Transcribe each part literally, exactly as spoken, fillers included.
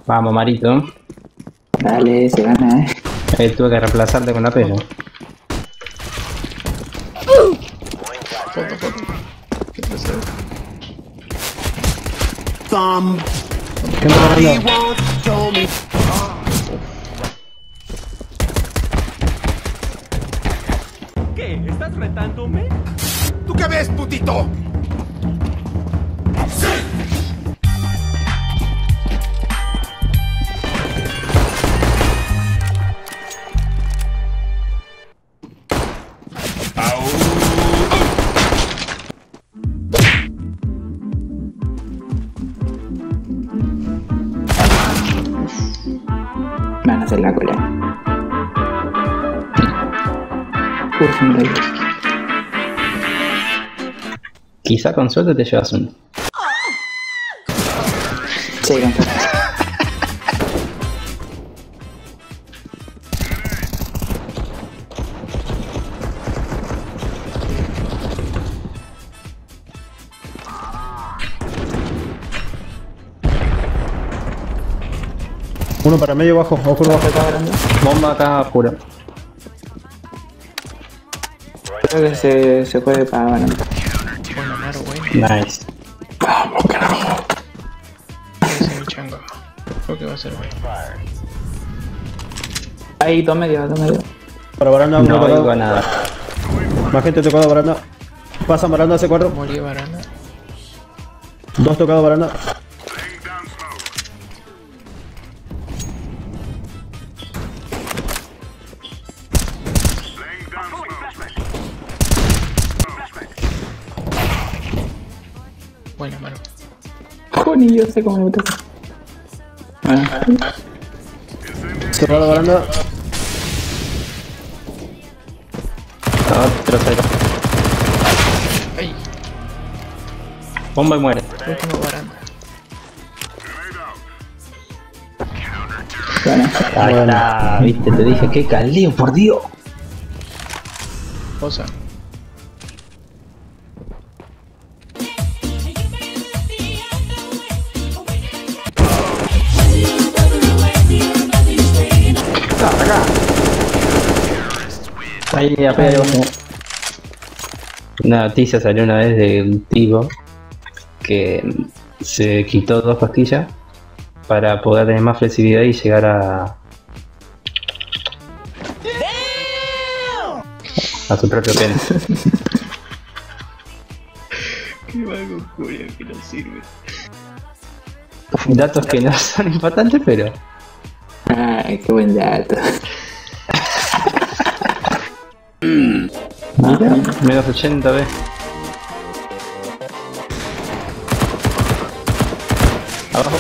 Vamos, Marito. Dale, se gana, eh. Eh, tuve que reemplazarte con la pena. Foto, foto. ¿Qué pasa? ¿Qué me está pasando? ¿Qué? ¿Estás retándome? ¿Tú qué ves, putito? Me van a hacer la cola. Uf, un rey. Quizá con suerte te llevas uno. Sí, con suerte. Uno para medio bajo, ojo bajo. Bomba acá pura. Creo que se, se puede para baranda. Bueno, Maro, bueno. Nice. Vamos, carajo. Ese es mi chango. Creo que va a ser bueno. Ahí, dos medios, dos medios. Para baranda, uno No tocado. oigo nada. Más gente tocado baranda. Pasa baranda C cuatro. Morí barana. Dos tocados baranda. Bueno, Maro. Joni, yo sé cómo me gusta. Bueno, Cerrado baranda. Otro cero. ¡Ay! Bomba y muere. Último baranda. bueno. Ahí está, viste, te dije que calío, por Dios. Posa. Ahí apenas una noticia salió una vez de un tipo que se quitó dos pastillas para poder tener más flexibilidad y llegar a a su propio pene. Qué vago curia que no sirve. Datos que no son importantes, pero Ay, qué buen dato. mira, menos ochenta ve. Abajo.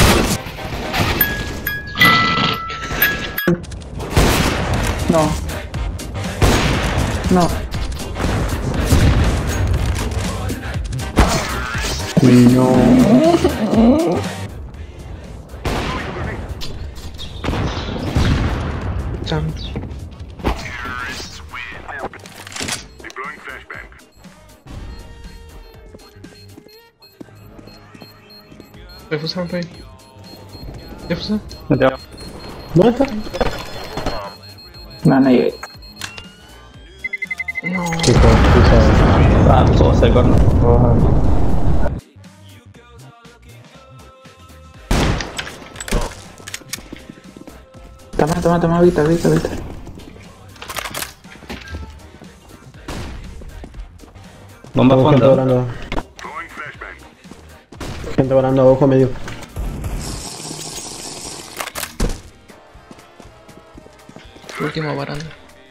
No. No. No. Chan. Refusa, Rey. Refusa. No te va. ¿Dónde está? No, no llegué. No. Qué cosa. Vamos, al corno. Toma, toma, toma, ahorita, ahorita, ahorita. Bomba Gente fondo. baranda. Gente baranda, ojo medio. Último baranda.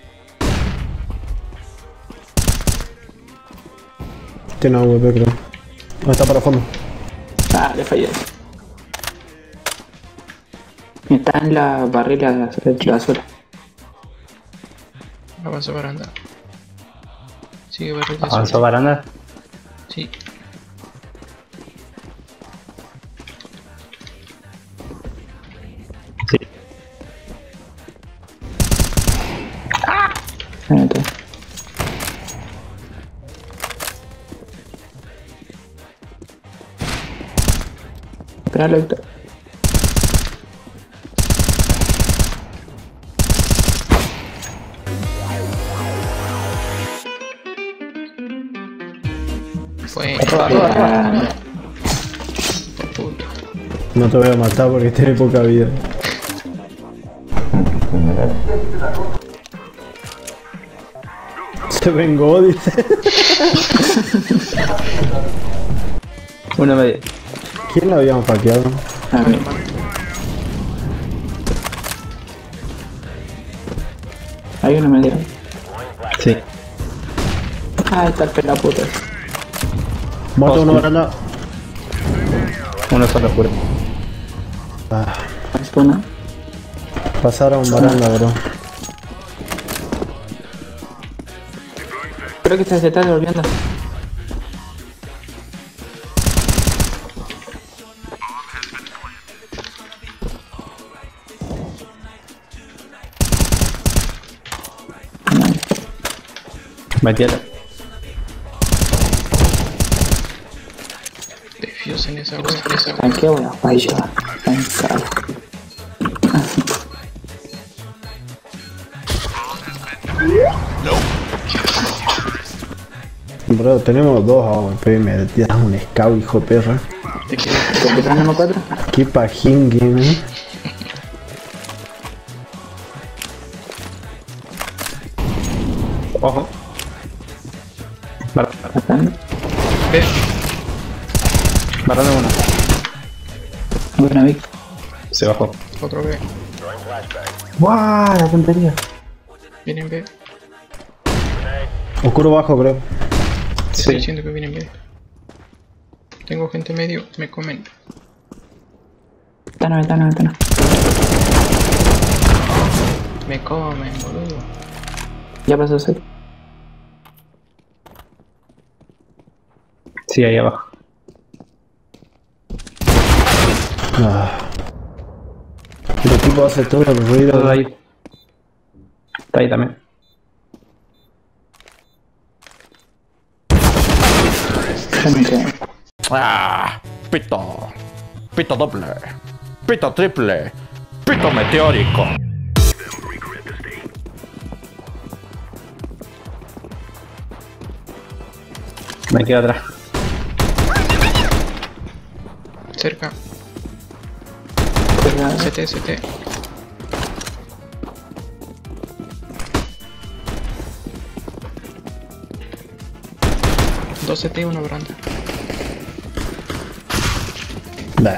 Tiene A W P creo. No, está para fondo. Ah, le fallé. Está en la barrera de basura. Avanza baranda. Sigue barrita. Avanzó baranda. Sí. Sí. Espérate. Espéralo, Héctor. Bueno, Ah, puto. No te voy a matar porque tiene poca vida. Se vengó, dice. Una media. ¿Quién la habíamos paqueado? a ver. Hay una media. Sí. Ah, está el pelaputa. Mato uno baranda. Uno solo oscuro. Ah, Una. pasaron baranda, bro. Creo que se está devolviendo. Metiela. Defuse en esa wea, en esa wea. Aquí voy a fallar. Está en cara. Bro, tenemos dos A W P y me tiras un scout, hijo de perra. Te quedas. ¿Por qué tenemos cuatro? Qué pajín game, eh. Ojo. Bar Bastante. Ve, Barrando uno. Buena Vic. Se bajó. otro B. ¡Guau! La tontería. Vienen B. Oscuro bajo, creo. Te Sí. estoy diciendo que vienen B. Tengo gente medio, me comen. Ventana, ventana, ventana. Me comen, boludo. Ya pasó seis. Sí, ahí abajo. Ah. El equipo hace todo el ruido. Todo ahí. Está ahí también. Ya me quedé. Ah, pito. Pito doble. Pito triple. Pito meteórico. Me quedo atrás. Cerca. Cuidado. C T, C T. Dos C T y una baranda. Nah.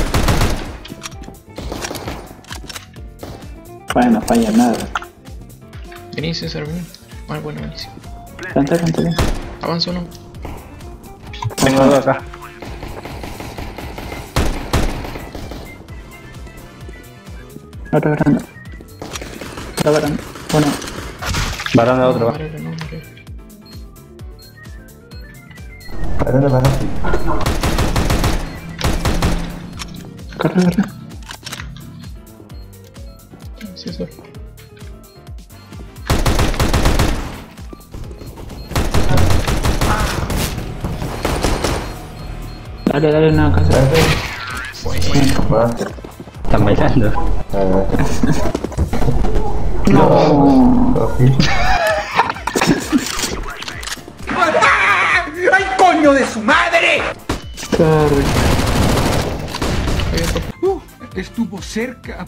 Bueno, no falla nada. Vení, César, vení. Ah, bueno, buenísimo. Canta, canta bien. Avanza uno. Tengo dos acá. Otra baranda. Otra baranda. Bueno, Barrando otro No, abajo. Marela, no, Marela. corre, corre. César. Dale, dale una casa. Están bailando. No. ¡Ay, coño de su madre! Corre. Hay otro. Uh, estuvo cerca.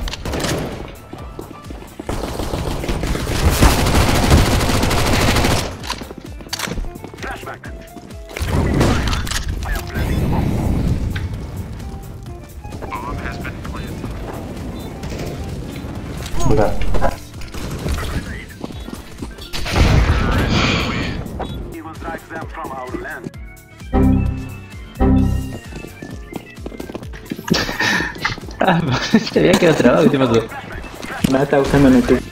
Ah, te había quedado trabado. ¿Qué te pasó? Me está buscando en el club.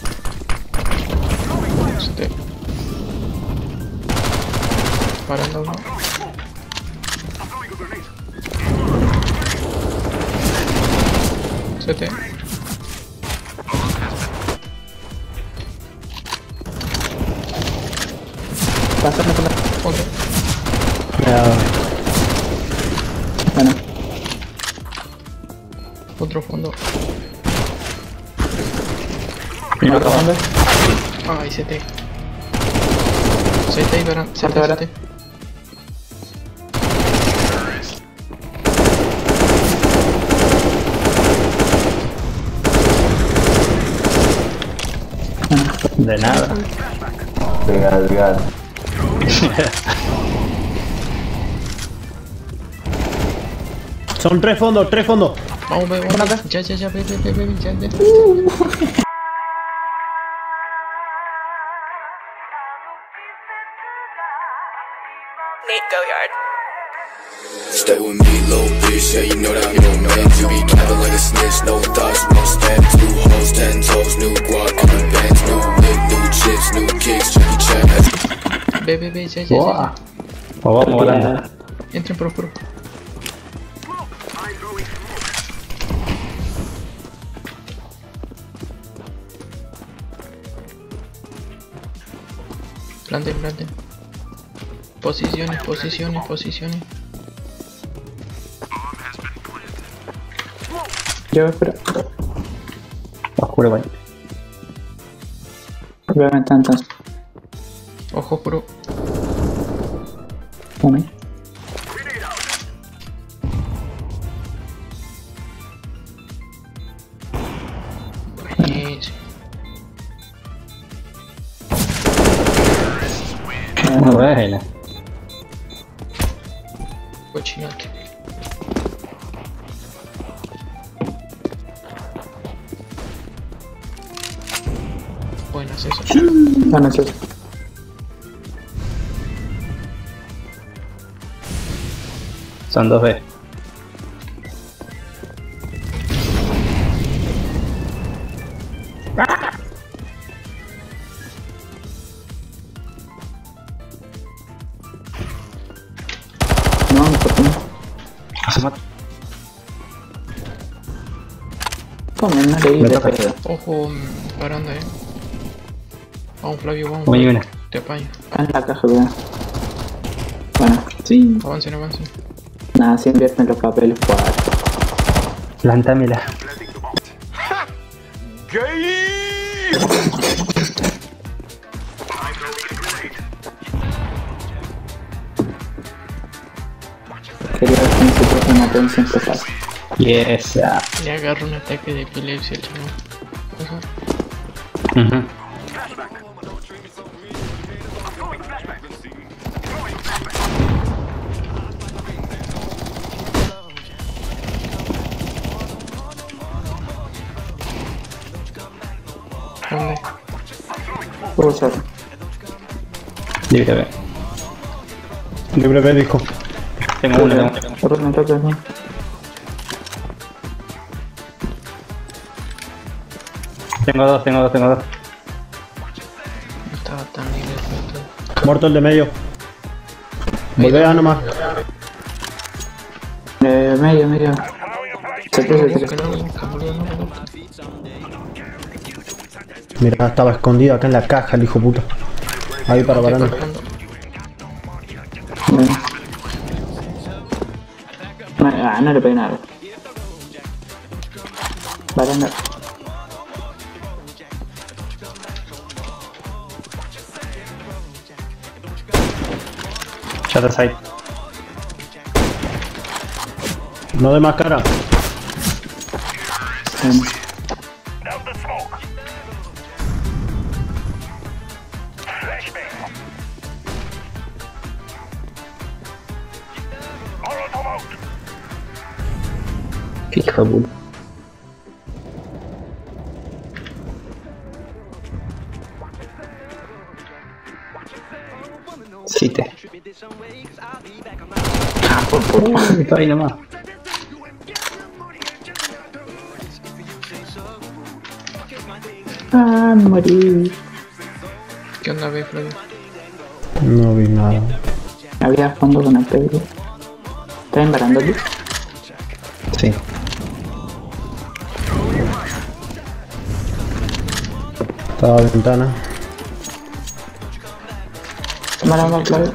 C T. Baranda uno. C T. Pásame con la. Otro. Ya. Bueno, Otro fondo. otra baranda. Ay, C T. C T y baranda. C T, Otra C T. De nada. Legal, legal. Son tres fondos, tres fondos. Vamos, ve, vamos. Ya, ya, ya, ve, ve, ve, ve, ya, ya. Nate Goyard. Stay with me, little bitch, yeah, you know that I'm your man. You be capping like a snitch, no thoughts, no stamps. New hoes, ten toes, new guac, new bands, new whip, new chips, new kicks, Jackie Chan. Ve, ve, ve, ya, ya, Wow. ya. O vamos volando. Entren, por favor. Planten, planten. Posiciones, posiciones, posiciones. Yo espero. Oscuro, güey. Voy a aventar entonces. Ojo, puro. Uno. Buenísimo. Muy buena. Cochinote. Buenas eso. Bueno, eso es. Son dos B. No, no, por qué no. Asómate. Come, no leí Me de toca. pedo. Ojo, mm, baranda, eh. Vamos, Flavio, vamos. Muy buena. Te apaño. Está en la caja, weón. Bueno, Sí. Avancen, avancen. nada, se invierten los papeles cuatro. Plántamela. Quería ver si nosotros una atención pesada. Yes. ah. Le agarro un ataque de epilepsia al chaval. Ojo. Ujú. ¿Dónde? Puedo usar. Libre B. Libre B, dijo. Tengo uno, tengo uno. Otro me toca, ¿no? Tengo dos, tengo dos, tengo dos. No estaba tan libre esto. Muerto el de medio. Volvé a nomás. Eh, medio, medio. Se puso el Que tres. no lo busca, boludo, no lo busca. Mira, estaba escondido acá en la caja el hijo puta. Ahí para Estoy baranda. cortando. Bueno. No, ah, no le pegué nada. Baranda. Shutter side. No de más cara. Bueno. Hijo de puta. Sí te. Uy, está ahí nomás. Ah, morí. ¿Qué onda, ve, Flavio? No vi nada. Había fondo con el Pedro. ¿Está en baranda aquí? Sí. Estaba a ventana. Baranda, claro.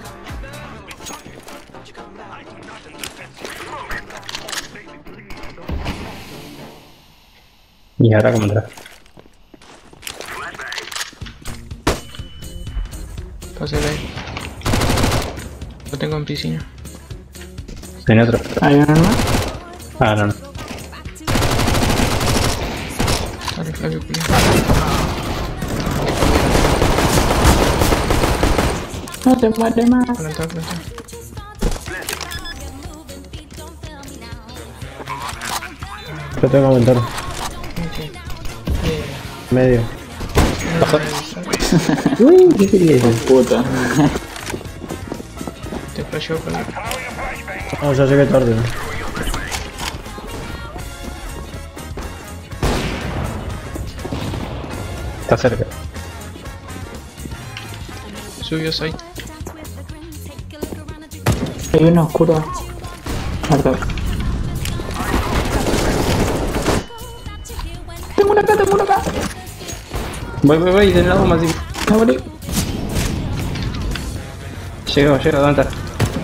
Y ahora cómo entrar. Pásale ahí. Lo tengo en piscina. En otro. ¿Hay uno más? Ah, no, no. Dale, Flavio, culiao. No se muere más. Planta, planta. Yo tengo ventana. Ok. Eh, Medio. Uy, ¿qué quería decir? Puta. te flasheo con la... No, ya llegué tarde. Está cerca. Subió site. Hay uno oscuro. Marta. Tengo una acá, tengo una acá. Voy, voy, voy, del lado más. Me morí. Llegó, llegó, ¿dónde está?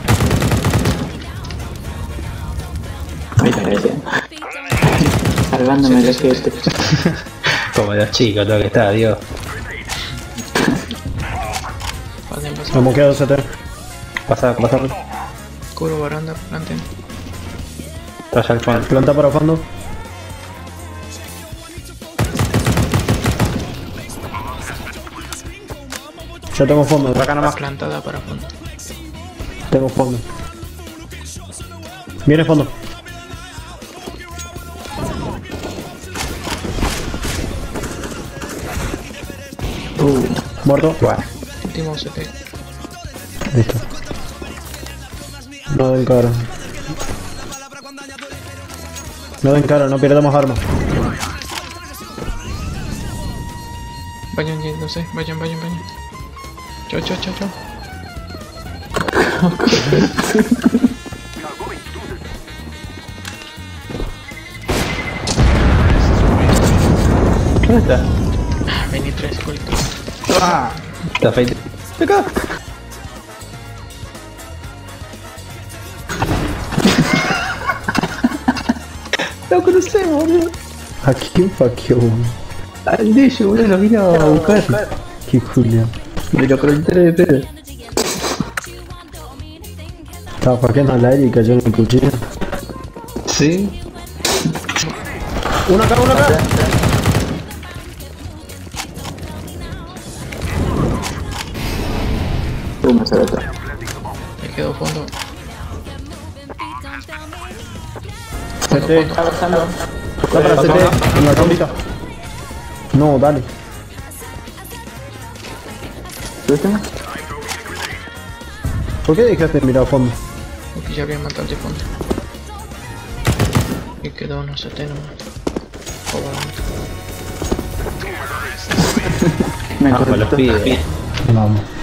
Ahí está, gracias. Salvándome de este. Como los chicos, lo que está, Dios. Pasen, pasen. Vamos, queda C T. Pasa, pasa. Curo, baranda, planten. Raya al fondo. Planta para fondo. Yo tengo fondo. Acá nomás. Plantada para fondo. Tengo fondo. Viene fondo. Uh, Muerto. Bueno, Último C T. Listo. No den cara. No den cara, no perdamos armas. Vayan yéndose, vayan, vayan, vayan. Chao, chao, chao, chao. ¿dónde está? Ah, vení tres, colito. Está feito. Acá. Lo crucé, boludo. ¿A quién faqueó? Al de ellos, boludo, lo vino a buscar. Qué Julián. Me lo conecté de pedo. Estaba faqueando al aire y cayó en el cuchillo. Sí. Uno acá, uno acá. uh, me sale otra. Me quedo fondo. C T. Está avanzando. Está para C T. En la trombita. No, dale. ¿Viste? ¿Por qué dejaste de mirar a fondo? Porque ya había matado de fondo. Y quedó uno C T nomás. O baranda. Me Ah, corté. los pibes. Vamos.